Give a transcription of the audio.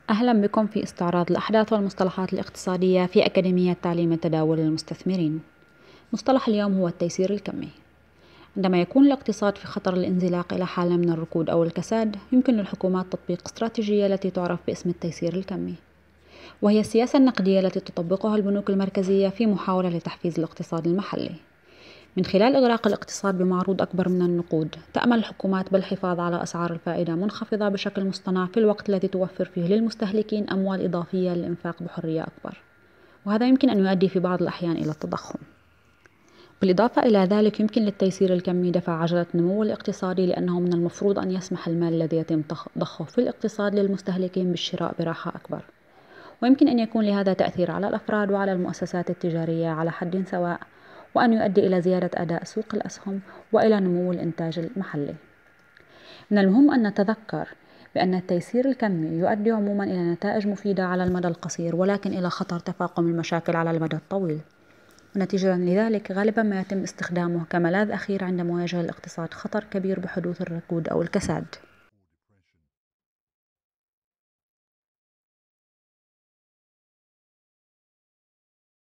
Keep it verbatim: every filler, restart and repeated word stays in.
أهلا بكم في استعراض الأحداث والمصطلحات الاقتصادية في أكاديمية تعليم التداول للمستثمرين. مصطلح اليوم هو التيسير الكمي. عندما يكون الاقتصاد في خطر الانزلاق إلى حالة من الركود أو الكساد، يمكن للحكومات تطبيق استراتيجية التي تعرف باسم التيسير الكمي، وهي السياسة النقدية التي تطبقها البنوك المركزية في محاولة لتحفيز الاقتصاد المحلي. من خلال إغراق الاقتصاد بمعروض أكبر من النقود، تأمل الحكومات بالحفاظ على أسعار الفائدة منخفضة بشكل مصطنع في الوقت الذي توفر فيه للمستهلكين أموال إضافية للإنفاق بحرية أكبر، وهذا يمكن أن يؤدي في بعض الأحيان إلى التضخم. بالإضافة إلى ذلك، يمكن للتيسير الكمي دفع عجلة النمو الاقتصادي، لأنه من المفروض أن يسمح المال الذي يتم ضخه في الاقتصاد للمستهلكين بالشراء براحة أكبر، ويمكن أن يكون لهذا تأثير على الأفراد وعلى المؤسسات التجارية على حد سواء، وأن يؤدي إلى زيادة أداء سوق الأسهم وإلى نمو الإنتاج المحلي. من المهم أن نتذكر بأن التيسير الكمي يؤدي عموما إلى نتائج مفيدة على المدى القصير، ولكن إلى خطر تفاقم المشاكل على المدى الطويل، ونتيجة لذلك غالبا ما يتم استخدامه كملاذ أخير عندما يواجه الاقتصاد خطر كبير بحدوث الركود أو الكساد.